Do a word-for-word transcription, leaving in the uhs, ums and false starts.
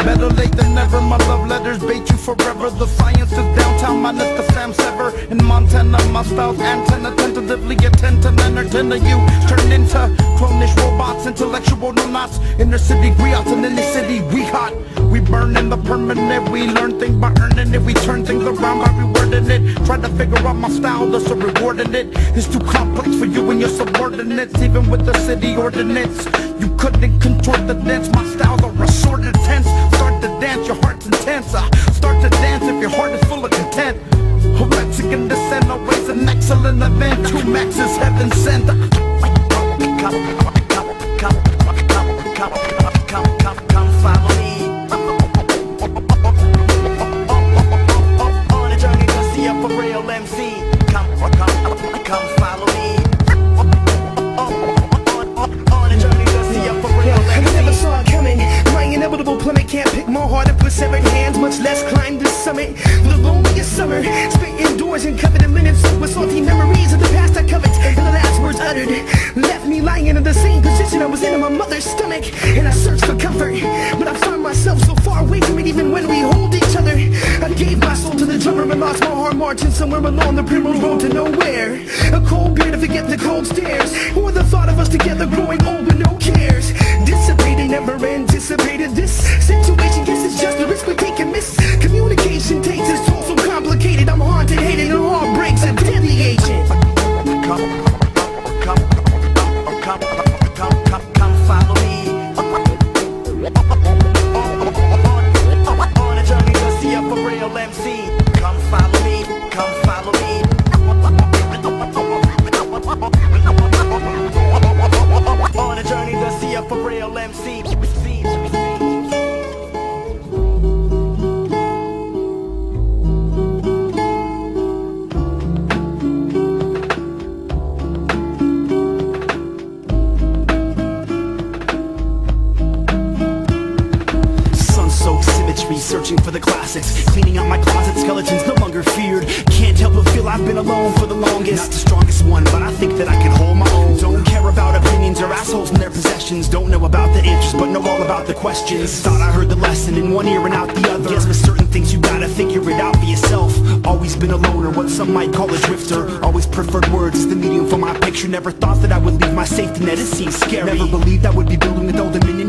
Better late than never, my love letters bait you forever. The science is downtown, minus the Sam Sever. In Montana, my style's antenna, tentatively attend to entertain you. Turned into clonish robots, intellectual no knots. Inner city griots, in any city we hot. We burn in the permanent, we learn things by earning it. We turn things around by rewording it. Try to figure out my style, thus a rewarding it. It's too complex for you and your subordinates. Even with the city ordinance, you couldn't contort the dance. My styles are assorted tense. Start to dance, your heart's intense. uh, Start to dance if your heart is full of content. A Mexican descent, always an excellent event. Two maxes, heaven sent. Come, come, come, come, come, come, come, come, follow me. On a journey to see up a real M C. Come, come, come, follow me. On a journey to see up a real M C. I never saw it coming. My inevitable plummet can't pick more hard to put severed hands, much less climb the summit. The loneliest summer, spent indoors and covered in minutes with salty memories of the past I covered. And the last words uttered left me lying in the same position I was in in my mother's stomach. And I searched for comfort, but I found myself so far away from it even when we hold each other. I gave my soul to the drummer and lost my heart marching somewhere along the primrose road to nowhere. A cold beer to forget the cold stares, or the thought of us together growing old with no cares. Dissipated, never anticipated this situation. Guess it's just a risk we take and miss. Communication takes its toll, so complicated. I'm haunted, hated, and heartbreak's a deadly agent. Come, come, come, come, come, come, come, follow me. On a journey to see up a real M C. Come follow me, come follow me. On a journey to see up a real M C. Searching for the classics, cleaning out my closet, skeletons no longer feared. Can't help but feel I've been alone for the longest. Not the strongest one, but I think that I can hold my own. Don't care about opinions or assholes and their possessions. Don't know about the answers, but know all about the questions. Thought I heard the lesson in one ear and out the other. Guess with certain things you gotta figure it out for yourself. Always been a loner, what some might call a drifter. Always preferred words as the medium for my picture. Never thought that I would leave my safety net, it seems scary. Never believed I would be building with old dominion